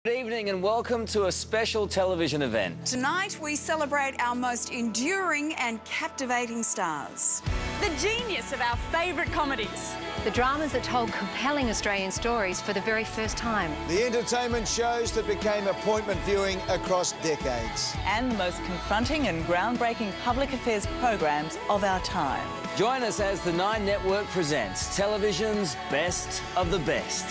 Good evening and welcome to a special television event. Tonight we celebrate our most enduring and captivating stars. The genius of our favourite comedies. The dramas that told compelling Australian stories for the very first time. The entertainment shows that became appointment viewing across decades. And the most confronting and groundbreaking public affairs programs of our time. Join us as the Nine Network presents television's best of the best.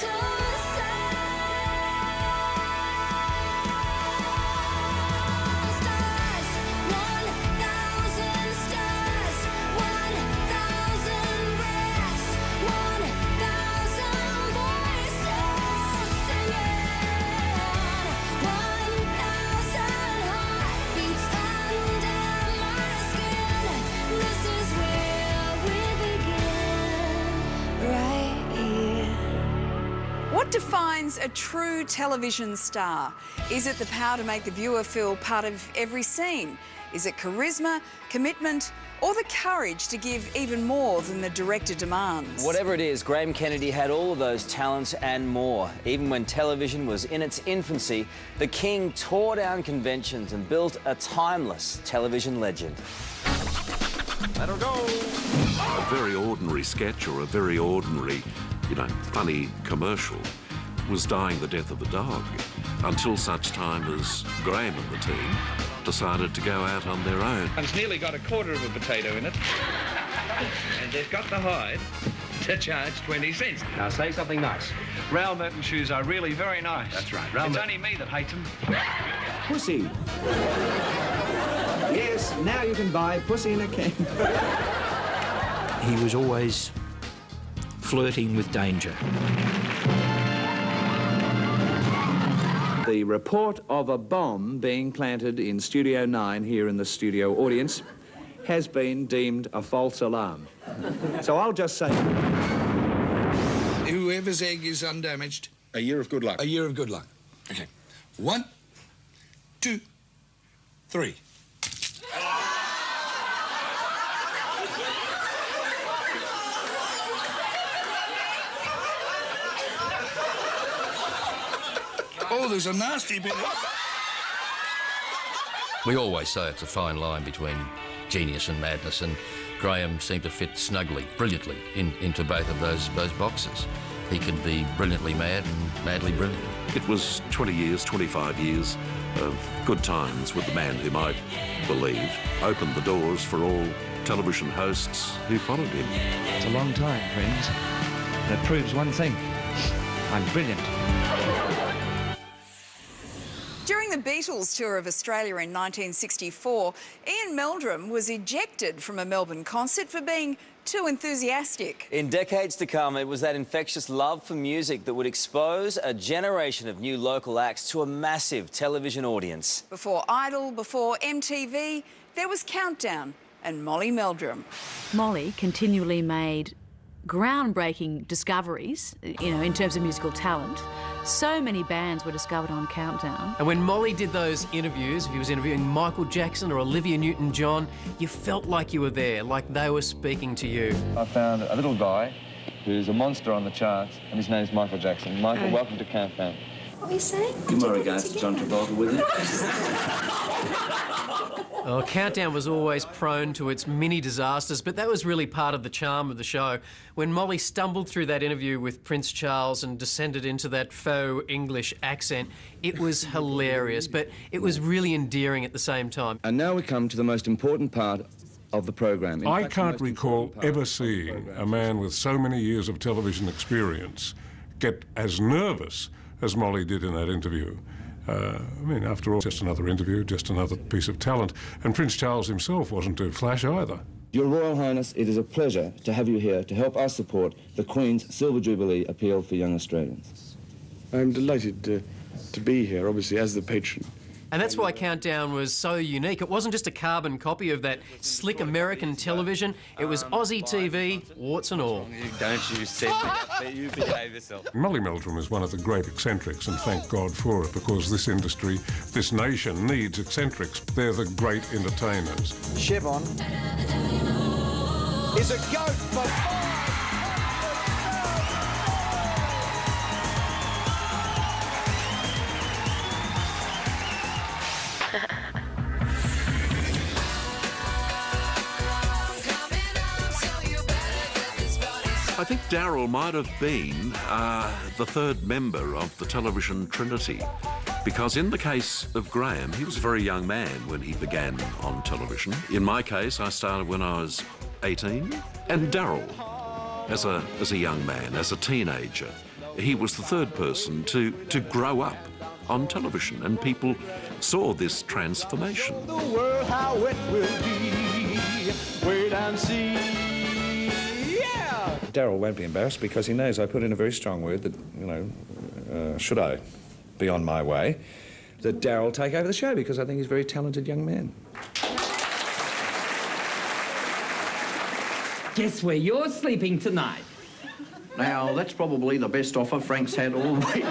What defines a true television star? Is it the power to make the viewer feel part of every scene? Is it charisma, commitment, or the courage to give even more than the director demands? Whatever it is, Graham Kennedy had all of those talents and more. Even when television was in its infancy, the King tore down conventions and built a timeless television legend. Let her go! A very ordinary sketch or a very ordinary, funny commercial was dying the death of the dog until such time as Graham and the team decided to go out on their own. It's nearly got a quarter of a potato in it, and they've got the hide to charge 20 cents. Now say something nice. Rail Merton shoes are really very nice. That's right. It's only me that hates them. Pussy. Yes, now you can buy pussy in a can. He was always flirting with danger. The report of a bomb being planted in Studio 9 here in the studio audience has been deemed a false alarm. So I'll just say... Whoever's egg is undamaged. A year of good luck. A year of good luck. Okay. 1, 2, 3. Oh, there's a nasty bit. We always say it's a fine line between genius and madness, and Graham seemed to fit snugly, brilliantly into both of those boxes. He could be brilliantly mad and madly brilliant. It was 20 years, 25 years of good times with the man whom I believe opened the doors for all television hosts who followed him. It's a long time, friends. And it proves one thing. I'm brilliant. During the Beatles tour of Australia in 1964, Ian Meldrum was ejected from a Melbourne concert for being too enthusiastic. In decades to come, it was that infectious love for music that would expose a generation of new local acts to a massive television audience. Before Idol, before MTV, there was Countdown and Molly Meldrum. Molly continually made groundbreaking discoveries, in terms of musical talent. So many bands were discovered on Countdown. And when Molly did those interviews, if he was interviewing Michael Jackson or Olivia Newton-John, you felt like you were there, like they were speaking to you. I found a little guy who's a monster on the charts, and his name's Michael Jackson. Michael, welcome to Countdown. What were you saying? Give my regards to John Travolta with it. Oh, Countdown was always prone to its mini disasters, but that was really part of the charm of the show. When Molly stumbled through that interview with Prince Charles and descended into that faux English accent, it was hilarious, but it was really endearing at the same time. And now we come to the most important part of the program. I can't recall ever seeing a man with so many years of television experience get as nervous as Molly did in that interview. After all, just another interview, just another piece of talent. And Prince Charles himself wasn't too flash either. Your Royal Highness, it is a pleasure to have you here to help us support the Queen's Silver Jubilee appeal for young Australians. I'm delighted to be here, obviously, as the patron. And that's why Countdown was so unique. It wasn't just a carbon copy of that slick American television. It was Aussie TV, warts and all. Don't you set me up, but you behave yourself. Molly Meldrum is one of the great eccentrics, and thank God for it, because this industry, this nation needs eccentrics. They're the great entertainers. Chevron is a goat for 5. I think Darryl might have been the third member of the television trinity, because in the case of Graham, he was a very young man when he began on television. In my case, I started when I was 18, and Darryl, as a young man, as a teenager, he was the third person to grow up on television, and people saw this transformation. The world, how it will be. Wait and see. Yeah! Darryl won't be embarrassed because he knows I put in a very strong word that, you know, should I be on my way, that Darryl take over the show, because I think he's a very talented young man. Guess where you're sleeping tonight? Now, that's probably the best offer Frank's had all week.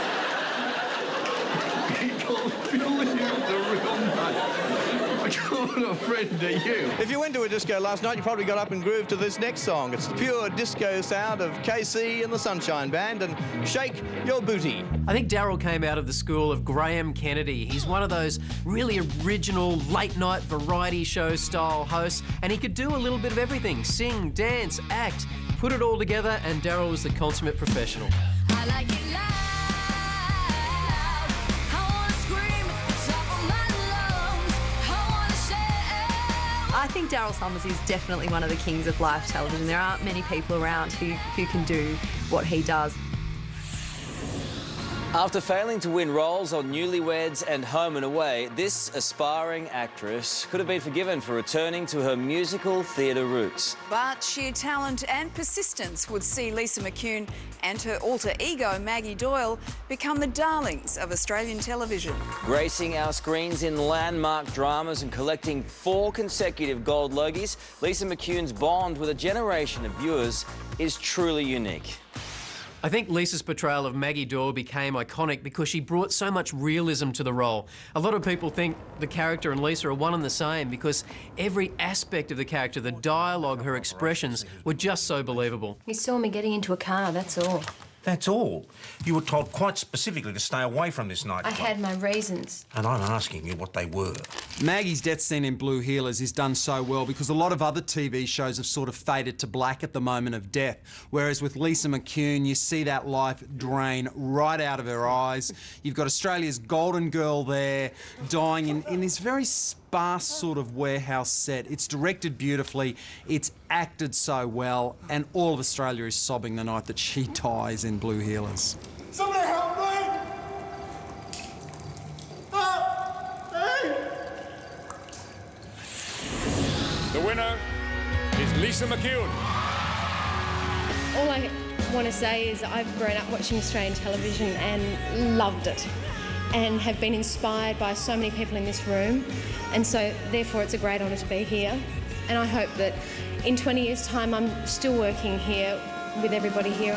What a friend to you. If you went to a disco last night, you probably got up and grooved to this next song. It's the pure disco sound of KC and the Sunshine Band, and Shake Your Booty. I think Darryl came out of the school of Graham Kennedy. He's one of those really original late-night variety show style hosts, and he could do a little bit of everything. Sing, dance, act, put it all together, and Darryl was the consummate professional. I like it loud. I think Darryl Somers is definitely one of the kings of live television. There aren't many people around who can do what he does. After failing to win roles on Newlyweds and Home and Away, this aspiring actress could have been forgiven for returning to her musical theatre roots. But sheer talent and persistence would see Lisa McCune and her alter ego Maggie Doyle become the darlings of Australian television. Gracing our screens in landmark dramas and collecting 4 consecutive gold Logies, Lisa McCune's bond with a generation of viewers is truly unique. I think Lisa's portrayal of Maggie Doyle became iconic because she brought so much realism to the role. A lot of people think the character and Lisa are one and the same because every aspect of the character, the dialogue, her expressions, were just so believable. You saw me getting into a car, that's all. That's all. You were told quite specifically to stay away from this nightclub. I had my reasons. And I'm asking you what they were. Maggie's death scene in Blue Heelers is done so well because a lot of other TV shows have sort of faded to black at the moment of death. Whereas with Lisa McCune, you see that life drain right out of her eyes. You've got Australia's golden girl there, dying in this very sparse sort of warehouse set. It's directed beautifully, it's acted so well, and all of Australia is sobbing the night that she dies in Blue Heelers. Somebody help me! The winner is Lisa McCune. All I want to say is I've grown up watching Australian television and loved it, and have been inspired by so many people in this room, and so therefore it's a great honour to be here, and I hope that in 20 years' time I'm still working here with everybody here.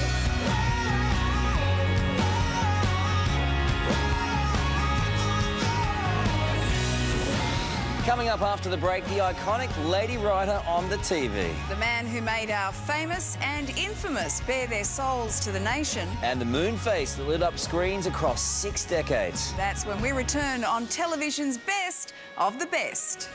Coming up after the break, the iconic lady writer on the TV. The man who made our famous and infamous bare their souls to the nation. And the moon face that lit up screens across 6 decades. That's when we return on television's best of the best.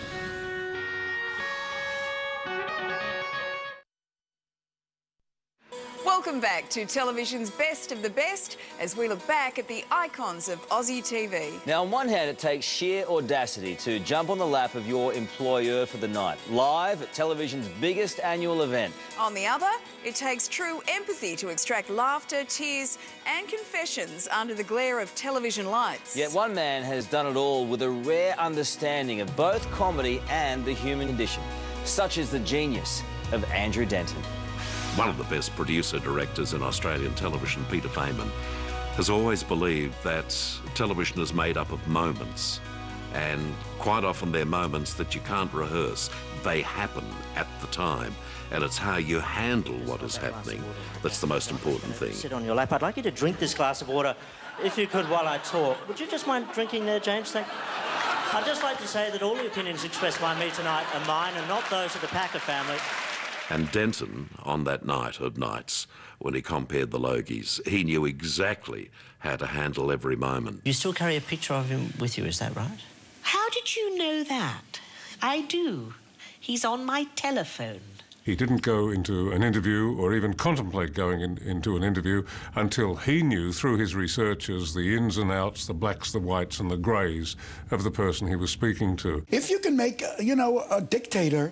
Welcome back to television's best of the best as we look back at the icons of Aussie TV. Now, on one hand, it takes sheer audacity to jump on the lap of your employer for the night, live at television's biggest annual event. On the other, it takes true empathy to extract laughter, tears and confessions under the glare of television lights. Yet one man has done it all with a rare understanding of both comedy and the human condition, such as the genius of Andrew Denton. One of the best producer-directors in Australian television, Peter Feynman, has always believed that television is made up of moments, and quite often they're moments that you can't rehearse. They happen at the time, and it's how you handle what is happening that's the most important thing. Sit on your lap. I'd like you to drink this glass of water, if you could, while I talk. Would you just mind drinking there, James? Thank you. I'd just like to say that all the opinions expressed by me tonight are mine and not those of the Packer family. And Denton, on that night of nights, when he compared the Logies, he knew exactly how to handle every moment. You still carry a picture of him with you, is that right? How did you know that? I do. He's on my telephone. He didn't go into an interview or even contemplate going into an interview until he knew through his researchers the ins and outs, the blacks, the whites and the greys of the person he was speaking to. If you can make, a dictator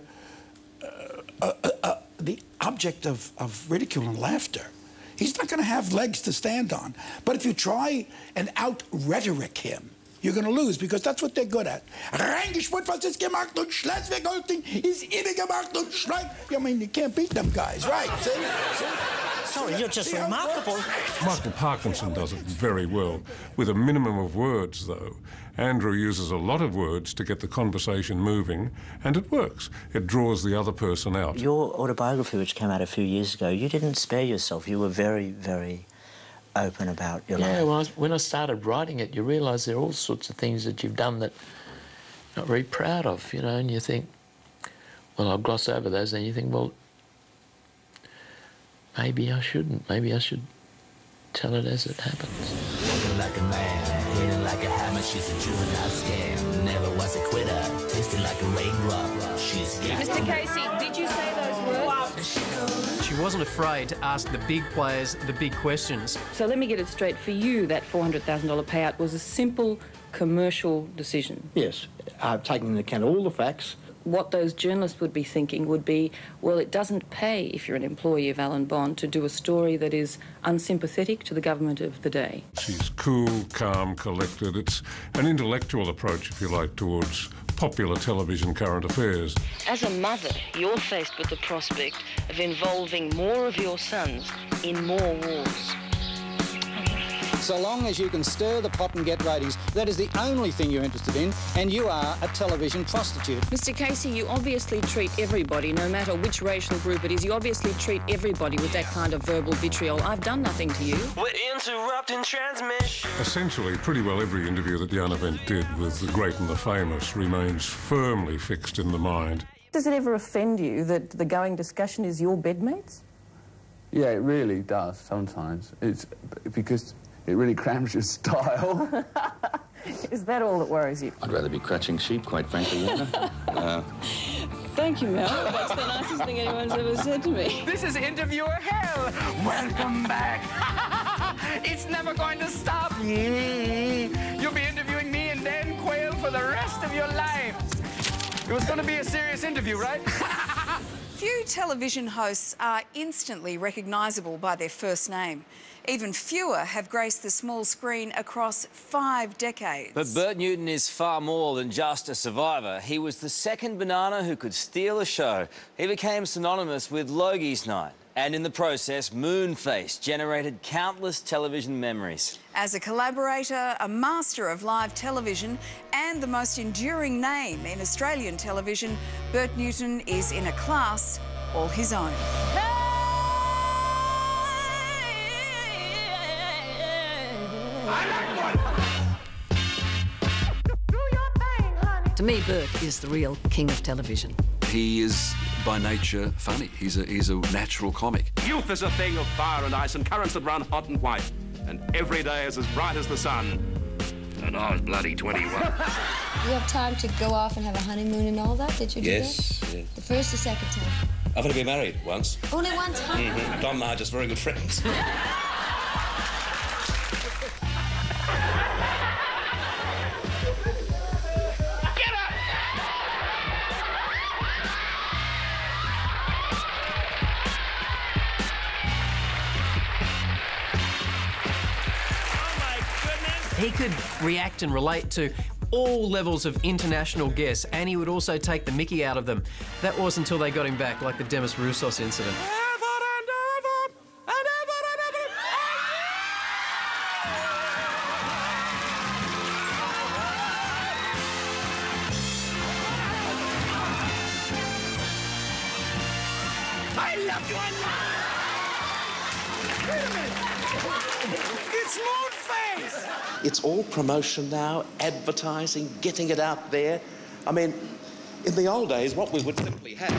the object of ridicule and laughter, he's not going to have legs to stand on. But if you try and out-rhetoric him, you're going to lose, because that's what they're good at. Reingeschwurt, was ist gemacht und Schleswig-Holstein ist immer gemacht und Schleich. I mean, you can't beat them guys, right? See? Sorry, you're just remarkable. Michael Parkinson does it very well. With a minimum of words, though. Andrew uses a lot of words to get the conversation moving, and it works. It draws the other person out. Your autobiography, which came out a few years ago, you didn't spare yourself. You were very, very open about your life. Yeah, well, when I started writing it, you realise there are all sorts of things that you've done that you're not very proud of, and you think, well, I'll gloss over those, and you think, well, maybe I shouldn't. Maybe I should tell it as it happens. Walking like a man, hitting like a hammer, she's a juvenile scam. Never was a quitter, tasted like a raindrop. She's Mr. Casey, did you say those words? She wasn't afraid to ask the big players the big questions. So let me get it straight. For you, that $400,000 payout was a simple commercial decision. Yes, I've taken into account all the facts. What those journalists would be thinking would be, well, it doesn't pay, if you're an employee of Alan Bond, to do a story that is unsympathetic to the government of the day. She's cool, calm, collected. It's an intellectual approach, if you like, towards popular television current affairs. As a mother, you're faced with the prospect of involving more of your sons in more wars. So long as you can stir the pot and get ratings, that is the only thing you're interested in, and you are a television prostitute. Mr. Casey, you obviously treat everybody, no matter which racial group it is, you obviously treat everybody with that kind of verbal vitriol. I've done nothing to you. We're interrupting transmission. Essentially, pretty well every interview that Jan Event did with the great and the famous remains firmly fixed in the mind. Does it ever offend you that the going discussion is your bedmates? Yeah, it really does sometimes. It's because it really crams your style. Is that all that worries you? I'd rather be crutching sheep, quite frankly. Thank you, Mel. That's the nicest thing anyone's ever said to me. This is interviewer hell. Welcome back. It's never going to stop. You'll be interviewing me and Dan Quayle for the rest of your life. It was going to be a serious interview, right? Few television hosts are instantly recognisable by their first name. Even fewer have graced the small screen across 5 decades. But Bert Newton is far more than just a survivor. He was the second banana who could steal a show. He became synonymous with Logie's Night. And in the process, Moonface generated countless television memories. As a collaborator, a master of live television and the most enduring name in Australian television, Bert Newton is in a class all his own. To me, Bert is the real king of television. He is, by nature, funny. He's a natural comic. Youth is a thing of fire and ice and currents that run hot and white. And every day is as bright as the sun. And I was bloody 21. You have time to go off and have a honeymoon and all that? Did you do that? Yes. The first or second time? I've only been married once. Only one time? Don and I are just very good friends. He could react and relate to all levels of international guests, and he would also take the mickey out of them. That was until they got him back, like the Demis Roussos incident. I love you, Wait a minute. It's Moonface! It's all promotion now, advertising, getting it out there. I mean, in the old days, what we would simply have.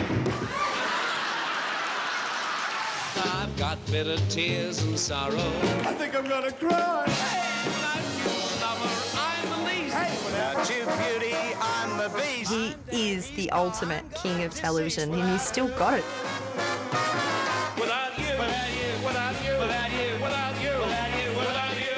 I've got bitter tears and sorrow. I think I'm gonna cry. Hey, I'm the least. Hey, you beauty, I'm the beast. He is the ultimate king of television, and he's still got it. Without you, without you, without you, without you, without you, without you, without you.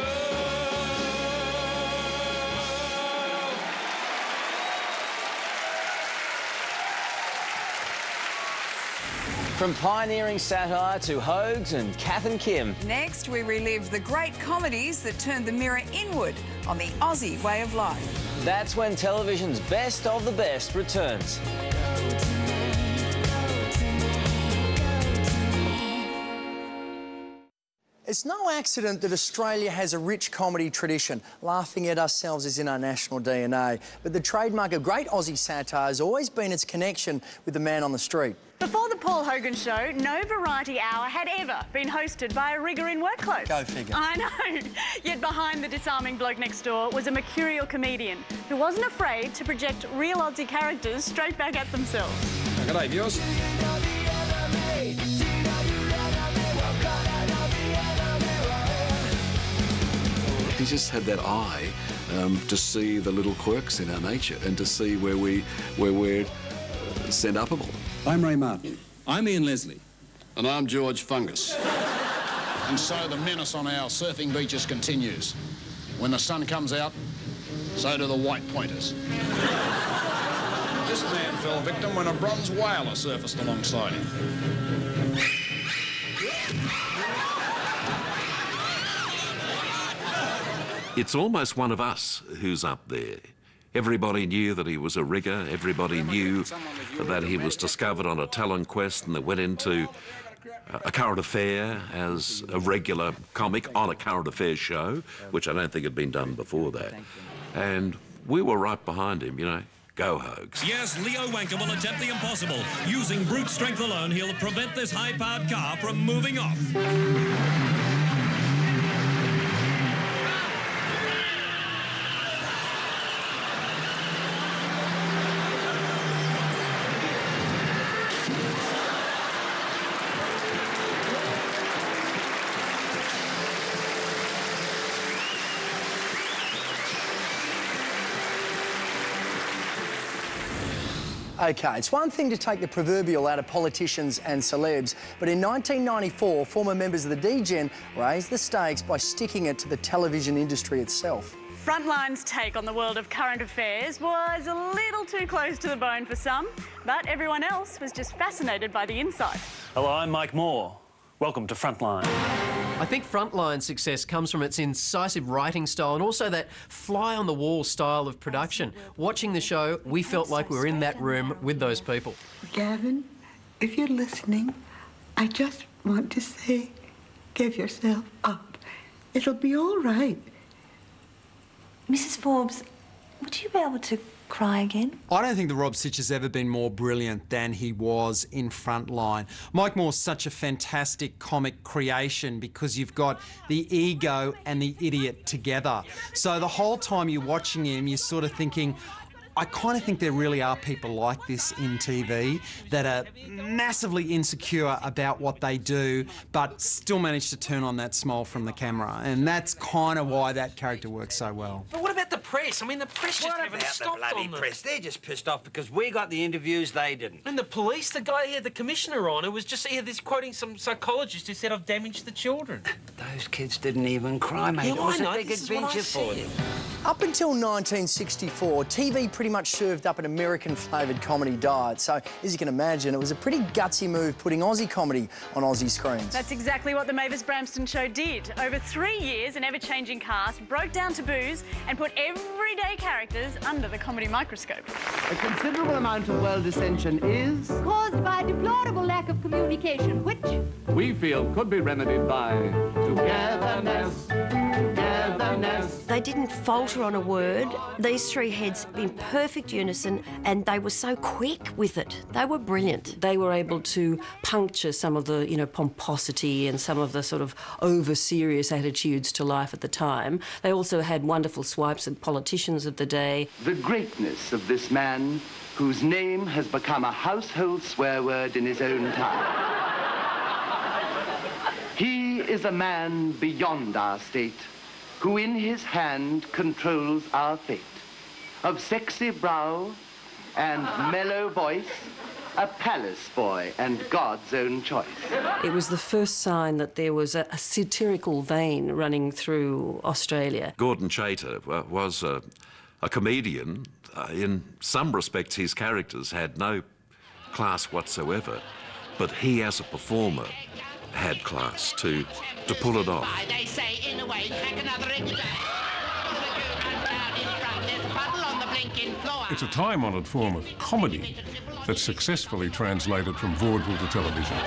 From pioneering satire to Hogs and Kath and Kim. Next, we relive the great comedies that turned the mirror inward on the Aussie way of life. That's when television's best of the best returns. It's no accident that Australia has a rich comedy tradition. Laughing at ourselves is in our national DNA. But the trademark of great Aussie satire has always been its connection with the man on the street. Before the Paul Hogan Show, no variety hour had ever been hosted by a rigger in work clothes. Go figure. I know. Yet behind the disarming bloke next door was a mercurial comedian who wasn't afraid to project real Aussie characters straight back at themselves. G'day, viewers. He just had that eye to see the little quirks in our nature and to see where we're send-upable. I'm Ray Martin. I'm Ian Leslie. And I'm George Fungus. And so the menace on our surfing beaches continues. When the sun comes out, so do the white pointers. This man fell victim when a bronze whaler surfaced alongside him. It's almost one of us who's up there. Everybody knew that he was a rigger. Everybody knew that he was discovered on a talent quest and that went into a current affair as a regular comic on a current affairs show, which I don't think had been done before that. And we were right behind him, you know. Go, Hogs. Yes, Leo Wanker will attempt the impossible. Using brute strength alone, he'll prevent this high-powered car from moving off. OK, it's one thing to take the proverbial out of politicians and celebs, but in 1994, former members of the D-Gen raised the stakes by sticking it to the television industry itself. Frontline's take on the world of current affairs was a little too close to the bone for some, but everyone else was just fascinated by the insight. Hello, I'm Mike Moore. Welcome to Frontline. I think Frontline's success comes from its incisive writing style and also that fly-on-the-wall style of production. Watching the show, we felt like we were in that room with those people. Gavin, if you're listening, I just want to say, give yourself up. It'll be all right. Mrs. Forbes, would you be able to cry again? I don't think the Rob Sitch has ever been more brilliant than he was in Frontline. Mike Moore's such a fantastic comic creation because you've got the ego and the idiot together. So the whole time you're watching him, you're sort of thinking, I kind of think there really are people like this in TV that are massively insecure about what they do, but still manage to turn on that smile from the camera. And that's kind of why that character works so well. But what about the press? I mean, the press just haven't stopped the bloody on them. press? They're just pissed off because we got the interviews, they didn't. And the police, the guy he had the commissioner on, who was just here this quoting some psychologist who said I've damaged the children. Those kids didn't even cry, mate. Yeah, it was I know. a big This is what I adventure for said. them. Up until 1964, TV pretty much served up an American-flavoured comedy diet. So, as you can imagine, it was a pretty gutsy move putting Aussie comedy on Aussie screens. That's exactly what the Mavis Bramston Show did. Over 3 years, an ever-changing cast broke down taboos and put everyday characters under the comedy microscope. A considerable amount of world dissension is caused by a deplorable lack of communication, which we feel could be remedied by togetherness. They didn't falter on a word. These three heads in perfect unison, and they were so quick with it. They were brilliant. They were able to puncture some of the, pomposity and some of the sort of over-serious attitudes to life at the time. They also had wonderful swipes at politicians of the day. The greatness of this man, whose name has become a household swear word in his own time. He is a man beyond our state, who in his hand controls our fate. of sexy brow and mellow voice, a palace boy and God's own choice. It was the first sign that there was a satirical vein running through Australia. Gordon Chater was a comedian. In some respects, his characters had no class whatsoever, but he, as a performer, had class to pull it off. They say, in a way, crack another extra. It's a time-honoured form of comedy that's successfully translated from vaudeville to television.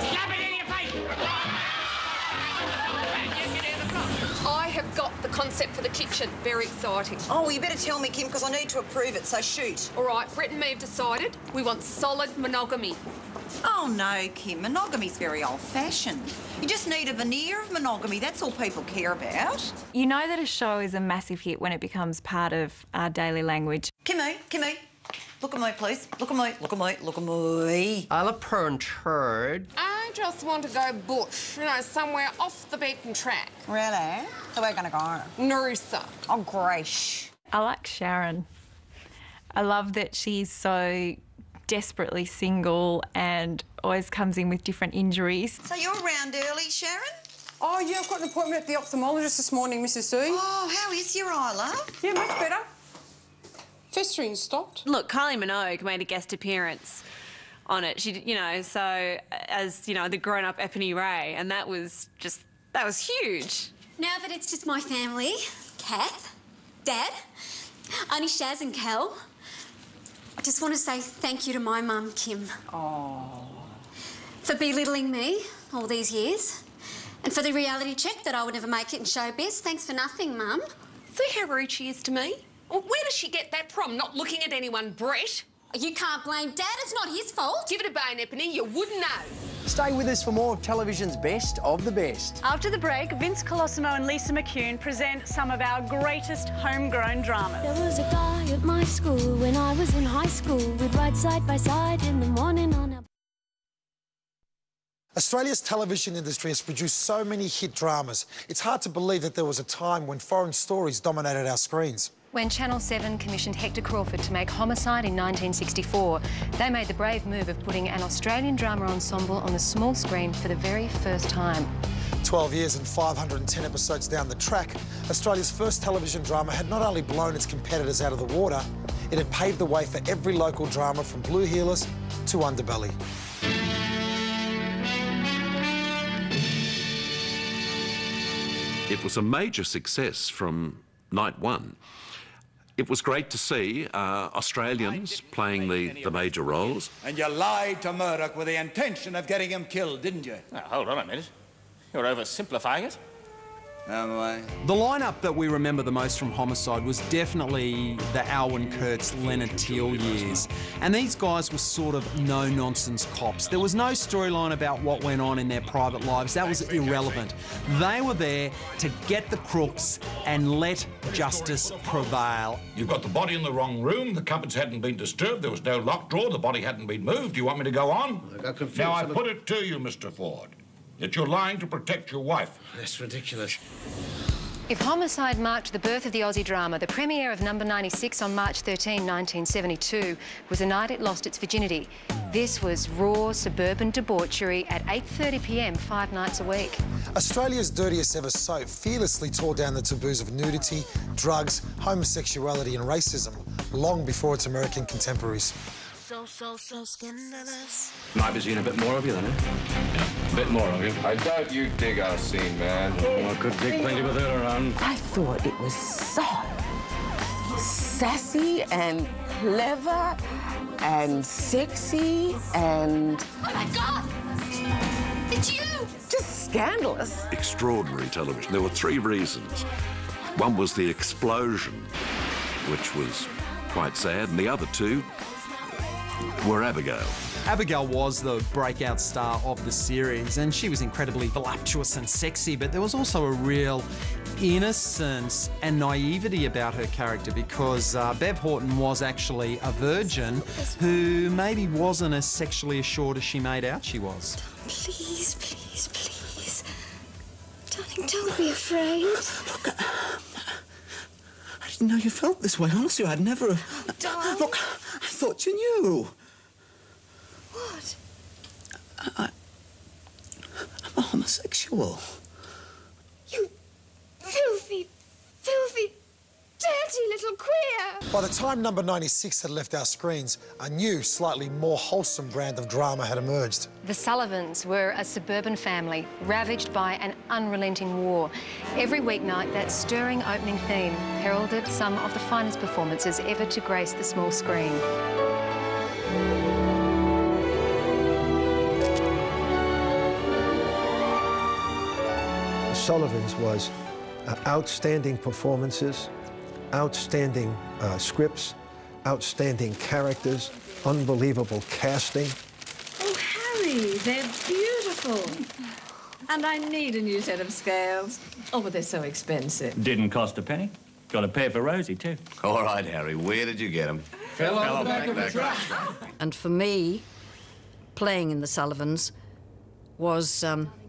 I have got the concept for the kitchen. Very exciting. Oh, well, you better tell me, Kim, because I need to approve it, so shoot. All right, Brett and me have decided we want solid monogamy. Oh, no, Kim, monogamy's very old-fashioned. You just need a veneer of monogamy, that's all people care about. You know that a show is a massive hit when it becomes part of our daily language. Kimmy, look at me, please. Look at me, look at me, look at me. I'll a turd. I just want to go bush, you know, somewhere off the beaten track. Really? So we're going to go? Noosa. Oh, great. I like Sharon. I love that she's so desperately single and always comes in with different injuries. So you're round early, Sharon? Oh, yeah, I've got an appointment at the ophthalmologist this morning, Mrs. D. Oh, how is your eye, love? Yeah, much better. Festering stopped. Look, Kylie Minogue made a guest appearance on it. She, you know, so as, you know, the grown-up Epony Ray, and that was huge. Now that it's just my family, Kath, Dad, Auntie Shaz and Kel, I just want to say thank you to my mum, Kim. Oh. For belittling me all these years. And for the reality check that I would never make it in showbiz. Thanks for nothing, Mum. See how rude she is to me? Well, where does she get that from? Not looking at anyone, Brett? You can't blame Dad. It's not his fault. Give it a bone, Epony. You wouldn't know. Stay with us for more of television's best of the best. After the break, Vince Colosimo and Lisa McCune present some of our greatest homegrown dramas. There was a guy at my school when I was in high school. We'd ride side by side in the morning on a... Australia's television industry has produced so many hit dramas. It's hard to believe that there was a time when foreign stories dominated our screens. When Channel 7 commissioned Hector Crawford to make Homicide in 1964, they made the brave move of putting an Australian drama ensemble on the small screen for the very first time. 12 years and 510 episodes down the track, Australia's first television drama had not only blown its competitors out of the water, it had paved the way for every local drama from Blue Heelers to Underbelly. It was a major success from night one. It was great to see Australians playing the major roles. And you lied to Murdoch with the intention of getting him killed, didn't you? Now, hold on a minute. You're oversimplifying it. Am I? The lineup that we remember the most from Homicide was definitely the Alwyn Kurtz, Leonard Teal years. And these guys were sort of no-nonsense cops. There was no storyline about what went on in their private lives. That was irrelevant. They were there to get the crooks and let justice prevail. You've got the body in the wrong room, the cupboards hadn't been disturbed, there was no locked drawer, the body hadn't been moved. Do you want me to go on? I got confused. Now, I put it to you, Mr. Ford, that you're lying to protect your wife. That's ridiculous. If Homicide marked the birth of the Aussie drama, the premiere of Number 96 on March 13, 1972 was the night it lost its virginity. This was raw suburban debauchery at 8:30 p.m, 5 nights a week. Australia's dirtiest ever soap fearlessly tore down the taboos of nudity, drugs, homosexuality and racism long before its American contemporaries. So scandalous. Might be seeing a bit more of you then, eh? Yeah, a bit more of you. I doubt you dig our scene, man. Well, I could dig plenty with her around. I thought it was so sassy and clever and sexy and... Oh, my God! It's you! Just scandalous. Extraordinary television. There were three reasons. One was the explosion, which was quite sad, and the other two were Abigail. Abigail was the breakout star of the series, and she was incredibly voluptuous and sexy, but there was also a real innocence and naivety about her character because Bev Horton was actually a virgin who maybe wasn't as sexually assured as she made out she was. Please, please, please. Darling, don't be afraid. Look, I didn't know you felt this way. Honestly, I'd never have... Darling. Look, I thought you knew. What? I'm a homosexual. You filthy, filthy, dirty little queer! By the time number 96 had left our screens, a new, slightly more wholesome brand of drama had emerged. The Sullivans were a suburban family ravaged by an unrelenting war. Every weeknight, that stirring opening theme heralded some of the finest performances ever to grace the small screen. The Sullivans was outstanding performances, outstanding scripts, outstanding characters, unbelievable casting. Oh, Harry, they're beautiful. And I need a new set of scales. Oh, but they're so expensive. Didn't cost a penny. Got to pay for Rosie, too. All right, Harry, where did you get them? Fell off the back of the truck. And for me, playing in the Sullivans was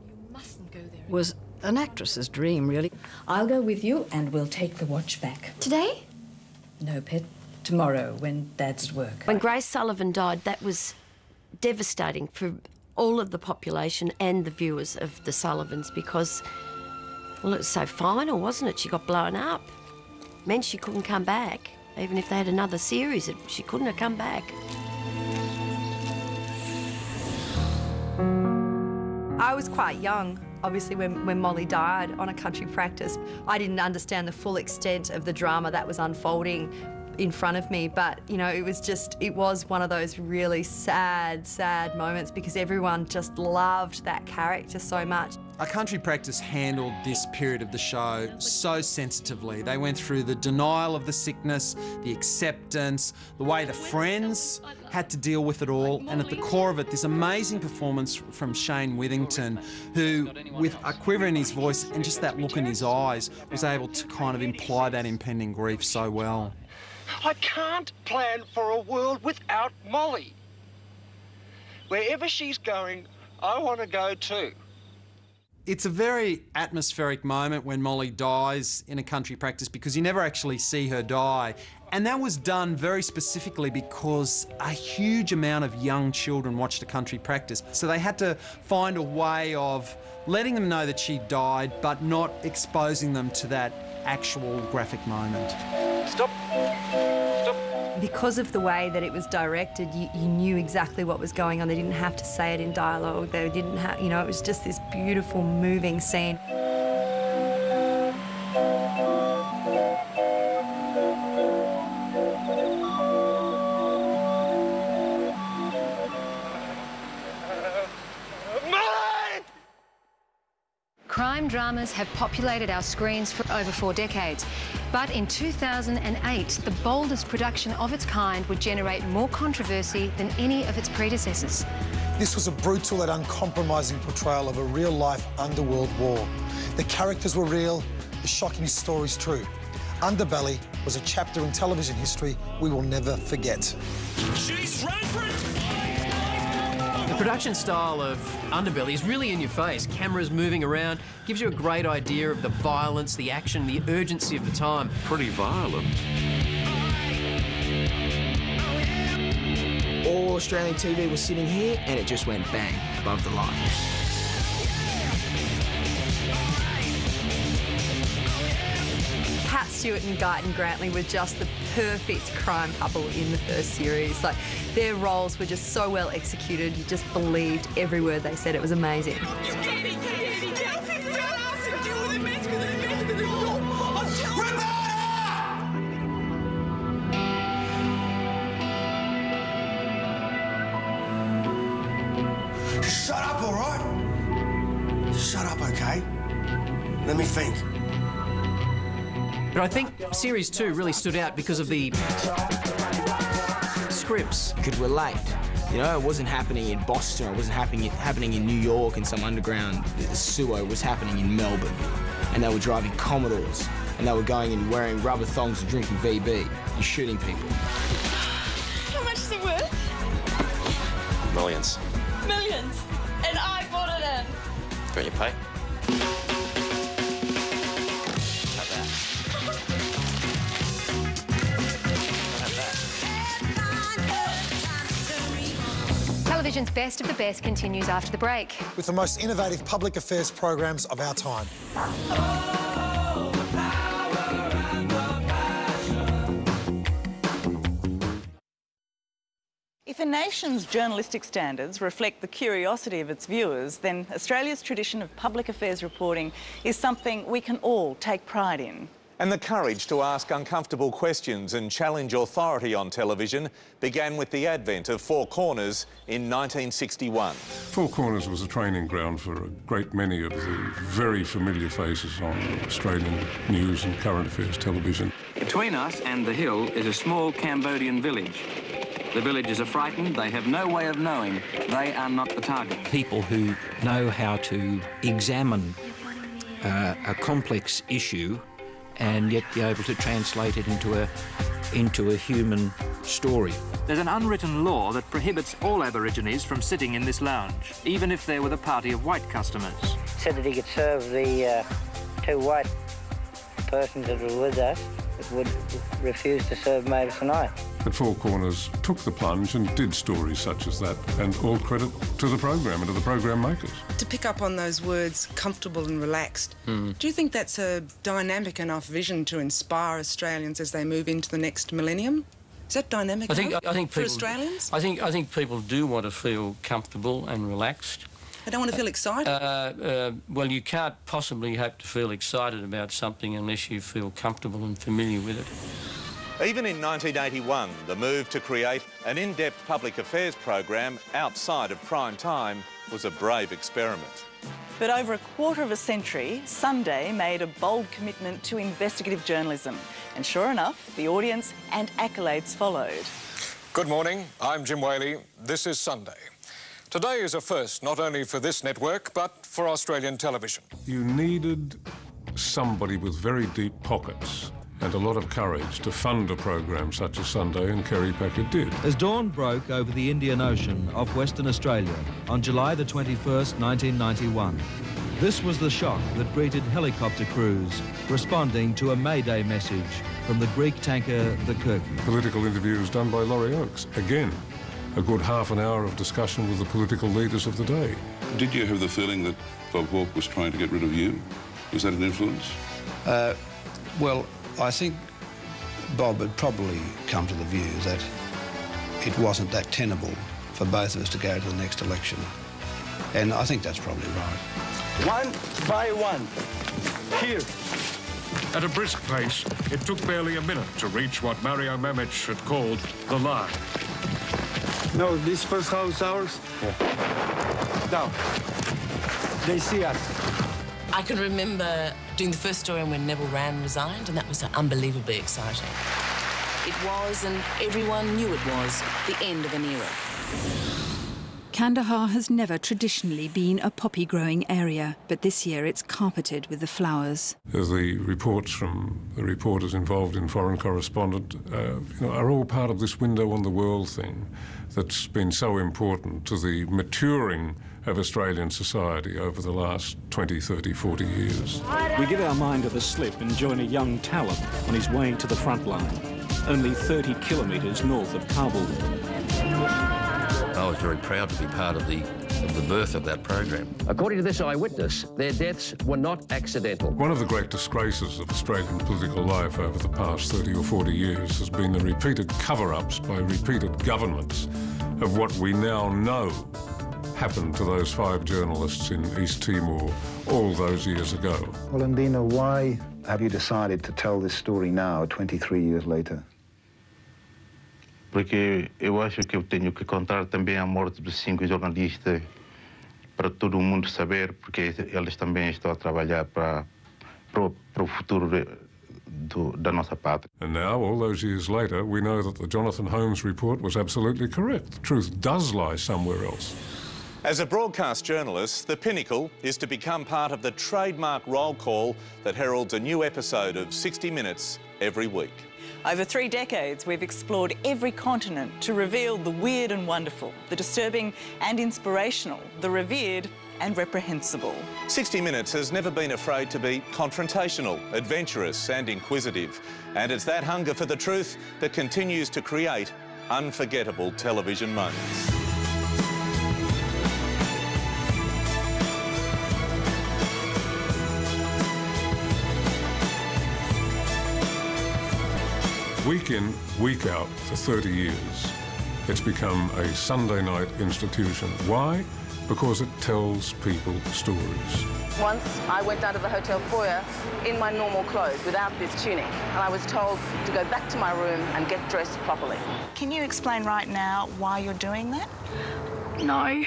an actress's dream, really. I'll go with you and we'll take the watch back. Today? No, Pet. Tomorrow, when Dad's at work. When Grace Sullivan died, that was devastating for all of the population and the viewers of the Sullivans because, well, it was so final, wasn't it? She got blown up. Meant she couldn't come back. Even if they had another series, she couldn't have come back. I was quite young, obviously, when Molly died on A Country Practice. I didn't understand the full extent of the drama that was unfolding in front of me, but, you know, it was one of those really sad, sad moments because everyone just loved that character so much. A Country Practice handled this period of the show so sensitively. They went through the denial of the sickness, the acceptance, the way the friends had to deal with it all, and at the core of it, this amazing performance from Shane Withington, who, with a quiver in his voice and just that look in his eyes, was able to kind of imply that impending grief so well. I can't plan for a world without Molly. Wherever she's going, I want to go too. It's a very atmospheric moment when Molly dies in A Country Practice because you never actually see her die. And that was done very specifically because a huge amount of young children watched A Country Practice. So they had to find a way of letting them know that she died, but not exposing them to that actual graphic moment. Stop. Stop. Because of the way that it was directed, you knew exactly what was going on. They didn't have to say it in dialogue. They didn't have, you know, it was just this beautiful, moving scene. Crime dramas have populated our screens for over 4 decades. But in 2008, the boldest production of its kind would generate more controversy than any of its predecessors. This was a brutal and uncompromising portrayal of a real-life underworld war. The characters were real, the shocking stories true. Underbelly was a chapter in television history we will never forget. She's rampant! The production style of Underbelly is really in your face. Cameras moving around, gives you a great idea of the violence, the action, the urgency of the time. Pretty violent. All Australian TV was sitting here and it just went bang above the line. Pat Stewart and Guyton Grantley were just the perfect crime couple in the first series. Like, their roles were just so well executed. You just believed every word they said. It was amazing. Shut up, all right? Shut up, OK? Let me think. But I think Series 2 really stood out because of the scripts. You could relate. You know, it wasn't happening in Boston, it wasn't happening in New York in some underground sewer, it was happening in Melbourne. And they were driving Commodores, and they were going and wearing rubber thongs and drinking VB and shooting people. How much is it worth? Millions. Millions. And I bought it in. Got your pay? Television's Best of the Best continues after the break. With the most innovative public affairs programs of our time. If a nation's journalistic standards reflect the curiosity of its viewers, then Australia's tradition of public affairs reporting is something we can all take pride in. And the courage to ask uncomfortable questions and challenge authority on television began with the advent of Four Corners in 1961. Four Corners was a training ground for a great many of the very familiar faces on Australian news and current affairs television. Between us and the hill is a small Cambodian village. The villagers are frightened, they have no way of knowing they are not the target. People who know how to examine a complex issue and yet be able to translate it into a human story. There's an unwritten law that prohibits all Aborigines from sitting in this lounge, even if they're with a party of white customers. Said that he could serve the two white persons that were with us, but would refuse to serve Mavis and I. But Four Corners took the plunge and did stories such as that, and all credit to the program and to the program makers. To pick up on those words, comfortable and relaxed, do you think that's a dynamic enough vision to inspire Australians as they move into the next millennium? Is that dynamic enough for Australians? I think people do want to feel comfortable and relaxed. They don't want to feel excited? Well, you can't possibly hope to feel excited about something unless you feel comfortable and familiar with it. Even in 1981, the move to create an in-depth public affairs program outside of prime time was a brave experiment. But over a quarter of a century, Sunday made a bold commitment to investigative journalism. And sure enough, the audience and accolades followed. Good morning, I'm Jim Whaley. This is Sunday. Today is a first, not only for this network, but for Australian television. You needed somebody with very deep pockets and a lot of courage to fund a program such as Sunday, and Kerry Packard did. As dawn broke over the Indian Ocean off Western Australia on July the 21st, 1991, this was the shock that greeted helicopter crews responding to a Mayday message from the Greek tanker the Kirky. Political interviews done by Laurie Oakes. Again, a good half an hour of discussion with the political leaders of the day. Did you have the feeling that Bob Hawke was trying to get rid of you? Was that an influence? Well, I think Bob had probably come to the view that it wasn't that tenable for both of us to go to the next election. And I think that's probably right. One by one. Here. At a brisk pace, it took barely a minute to reach what Mario Mamich had called the line. No, this first house ours? Yeah. Now, they see us. I can remember doing the first story when Neville Wran resigned, and that was unbelievably exciting. It was, and everyone knew it was, the end of an era. Kandahar has never traditionally been a poppy-growing area, but this year it's carpeted with the flowers. The reports from the reporters involved in Foreign Correspondent are all part of this window on the world thing that's been so important to the maturing of Australian society over the last 20, 30, 40 years. We give our mind to the slip and join a young talent on his way to the front line, only 30 kilometres north of Kabul. I was very proud to be part of the birth of that program. According to this eyewitness, their deaths were not accidental. One of the great disgraces of Australian political life over the past 30 or 40 years has been the repeated cover-ups by repeated governments of what we now know happened to those 5 journalists in East Timor all those years ago. Well, Andina, why have you decided to tell this story now, 23 years later? Porque eu acho que eu tenho que contar também a morte dos 5 jornalistas para todo mundo saber, porque eles também estão a trabalhar para o futuro da nossa pátria. And now, all those years later, we know that the Jonathan Holmes report was absolutely correct. The truth does lie somewhere else. As a broadcast journalist, the pinnacle is to become part of the trademark roll call that heralds a new episode of 60 Minutes every week. Over 3 decades, we've explored every continent to reveal the weird and wonderful, the disturbing and inspirational, the revered and reprehensible. 60 Minutes has never been afraid to be confrontational, adventurous and inquisitive. And it's that hunger for the truth that continues to create unforgettable television moments. Week in, week out for 30 years. It's become a Sunday night institution. Why? Because it tells people stories. Once I went down to the hotel foyer in my normal clothes without this tunic, and I was told to go back to my room and get dressed properly. Can you explain right now why you're doing that? No.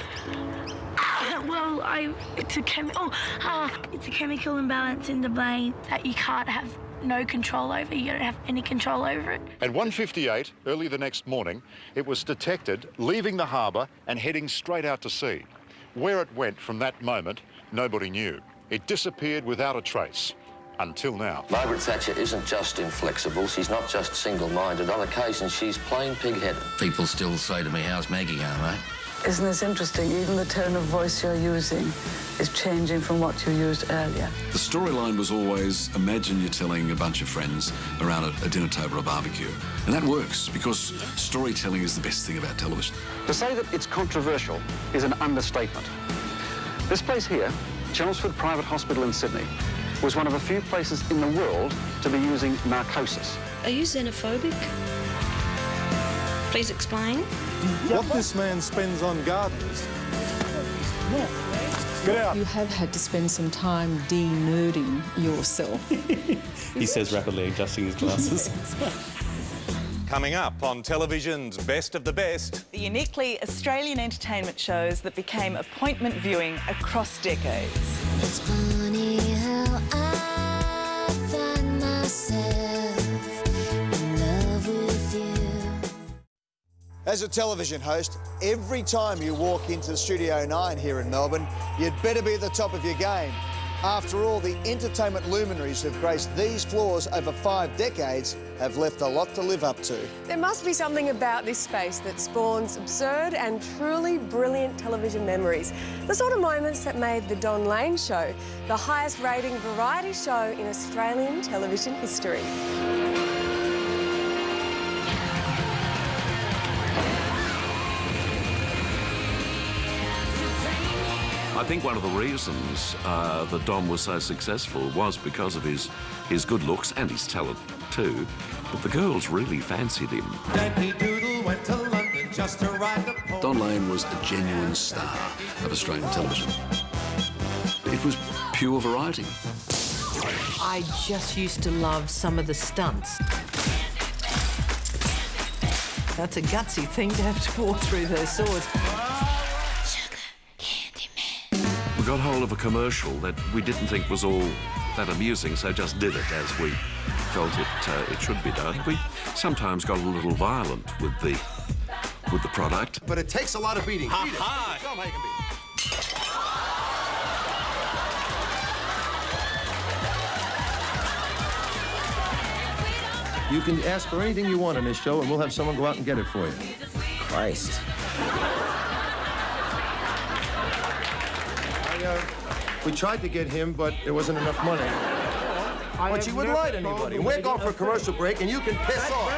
Well, it's a chemical imbalance in the brain that you can't have no control over. You don't have any control over it. At 1:58, early the next morning, it was detected leaving the harbour and heading straight out to sea. Where it went from that moment, nobody knew. It disappeared without a trace. Until now. Margaret Thatcher isn't just inflexible, she's not just single-minded. On occasion, she's plain pig-headed. People still say to me, how's Maggie going, mate? Isn't this interesting? Even the tone of voice you're using is changing from what you used earlier. The storyline was always, imagine you're telling a bunch of friends around a dinner table or a barbecue. And that works because storytelling is the best thing about television. To say that it's controversial is an understatement. This place here, Chelmsford Private Hospital in Sydney, was one of a few places in the world to be using narcosis. Are you xenophobic? Please explain. What this man spends on gardeners. Get out. You have had to spend some time denuding yourself. He says rapidly, adjusting his glasses. Coming up on television's Best of the Best. The uniquely Australian entertainment shows that became appointment viewing across decades. It's funny how I find myself in love with you. As a television host, every time you walk into Studio 9 here in Melbourne, you'd better be at the top of your game. After all, the entertainment luminaries who've graced these floors over 5 decades have left a lot to live up to. There must be something about this space that spawns absurd and truly brilliant television memories. The sort of moments that made The Don Lane Show the highest rating variety show in Australian television history. I think one of the reasons that Don was so successful was because of his good looks and his talent too. But the girls really fancied him. Don Lane was a genuine star of Australian television. It was pure variety. I just used to love some of the stunts. That's a gutsy thing to have to walk through those swords. We got hold of a commercial that we didn't think was all that amusing, so just did it as we felt it should be done. We sometimes got a little violent with the product. But it takes a lot of beating. Ha Beat ha! Show 'em how you can beat. You can ask for anything you want on this show, and we'll have someone go out and get it for you. Christ. We tried to get him, but there wasn't enough money. But you wouldn't lie to anybody. We're going for a commercial break, and you can piss off.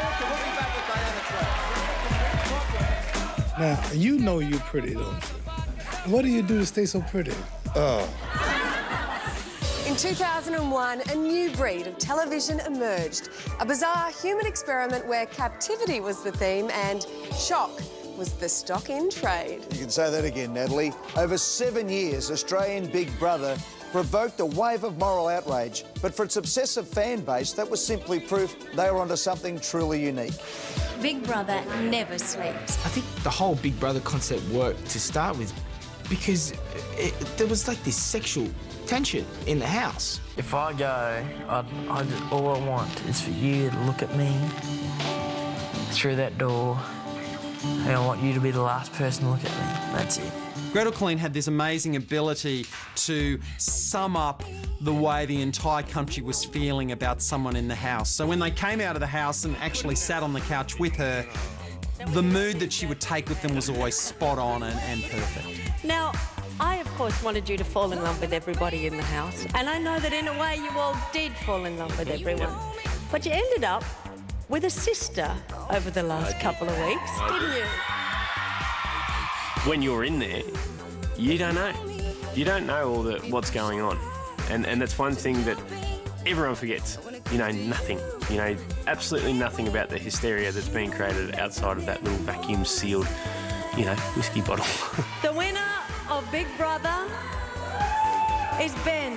Now, you know you're pretty, don't you? What do you do to stay so pretty? Oh. In 2001, a new breed of television emerged. A bizarre human experiment where captivity was the theme and shock was the stock in trade. You can say that again, Natalie. Over 7 years, Australian Big Brother provoked a wave of moral outrage. But for its obsessive fan base, that was simply proof they were onto something truly unique. Big Brother never sleeps. I think the whole Big Brother concept worked to start with because there was like this sexual tension in the house. If I go, all I want is for you to look at me through that door, and I want you to be the last person to look at me. That's it. Gretel Colleen had this amazing ability to sum up the way the entire country was feeling about someone in the house. So when they came out of the house and actually sat on the couch with her, the mood that she would take with them was always spot on and perfect. Now, I, of course, wanted you to fall in love with everybody in the house. And I know that in a way you all did fall in love with everyone. But you ended up with a sister over the last couple of weeks, didn't you? When you're in there, you don't know. You don't know all what's going on. And that's one thing that everyone forgets. you know, nothing. You know, absolutely nothing about the hysteria that's been created outside of that little vacuum-sealed, you know, whiskey bottle. The winner of Big Brother is Ben.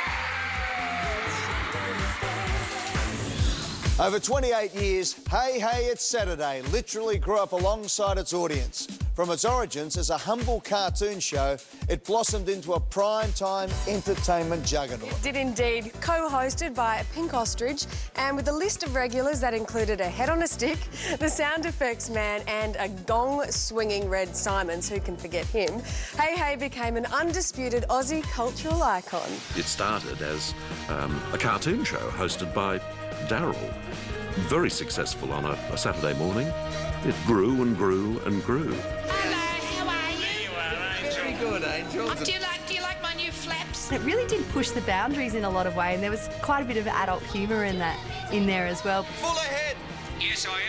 Over 28 years, Hey Hey It's Saturday literally grew up alongside its audience. From its origins as a humble cartoon show, it blossomed into a prime-time entertainment juggernaut. It did indeed. Co-hosted by Pink Ostrich, and with a list of regulars that included a head on a stick, the sound effects man and a gong-swinging Red Simons, who can forget him, Hey Hey became an undisputed Aussie cultural icon. It started as a cartoon show hosted by Daryl. Very successful on a Saturday morning. It grew and grew and grew. Hello, how are you? Very good, Angel. Do you like my new flaps? It really did push the boundaries in a lot of ways, and there was quite a bit of adult humour in there as well. Full ahead. Yes, I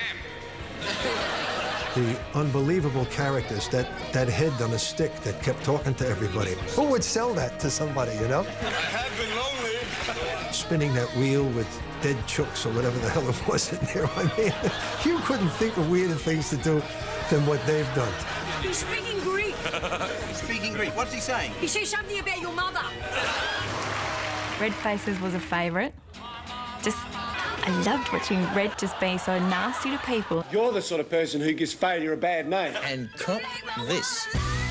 am. The unbelievable characters, that head on a stick that kept talking to everybody. Who would sell that to somebody, you know? I have been lonely. Spinning that wheel with dead chooks or whatever the hell it was in there. I mean, you couldn't think of weirder things to do than what they've done. He's speaking Greek. Speaking Greek, what's he saying? He says something about your mother. Red Faces was a favourite. I loved watching Red just be so nasty to people. You're the sort of person who gives failure a bad name. And cop this.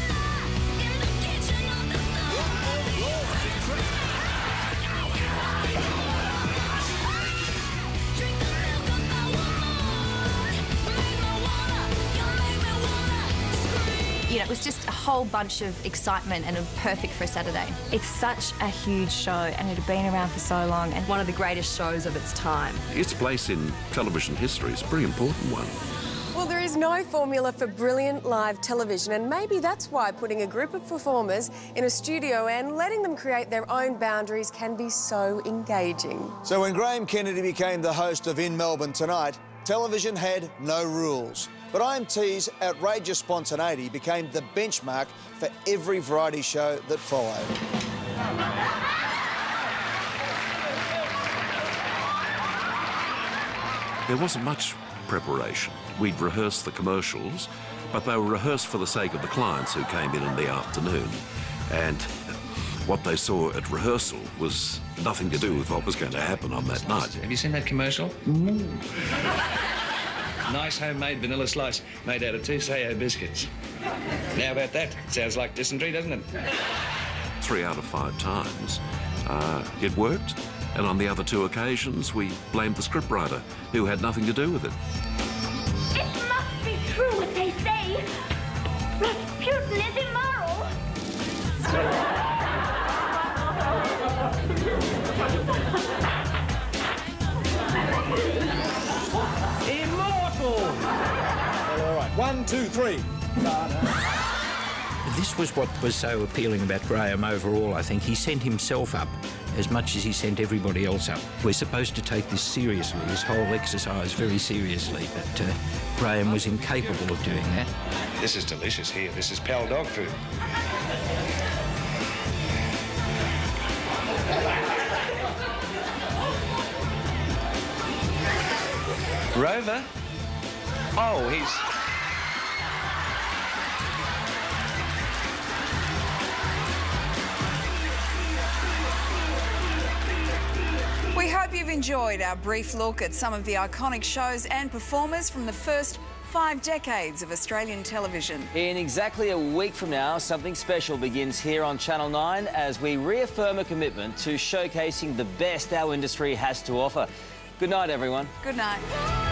You know, it was just a whole bunch of excitement and perfect for a Saturday. It's such a huge show and it had been around for so long and one of the greatest shows of its time. Its place in television history is a pretty important one. Well, there is no formula for brilliant live television, and maybe that's why putting a group of performers in a studio and letting them create their own boundaries can be so engaging. So when Graham Kennedy became the host of In Melbourne Tonight, television had no rules. But IMT's outrageous spontaneity became the benchmark for every variety show that followed. There wasn't much preparation. We'd rehearse the commercials, but they were rehearsed for the sake of the clients who came in the afternoon. And what they saw at rehearsal was nothing to do with what was going to happen on that night. Have you seen that commercial? Nice homemade vanilla slice made out of 2 Sayo biscuits. How about that? Sounds like dysentery, doesn't it? 3 out of 5 times, it worked. And on the other 2 occasions, we blamed the scriptwriter, who had nothing to do with it. It must be true what they say. Rasputin is immoral. Immortal! Well, all right, 1, 2, 3. This was what was so appealing about Graham overall, I think. He sent himself up as much as he sent everybody else up. We're supposed to take this seriously, this whole exercise very seriously, but Graham was incapable of doing that. This is delicious here. This is pal dog food. Rover? Oh, he's... We hope you've enjoyed our brief look at some of the iconic shows and performers from the first 5 decades of Australian television. In exactly a week from now, something special begins here on Channel 9 as we reaffirm a commitment to showcasing the best our industry has to offer. Good night, everyone. Good night.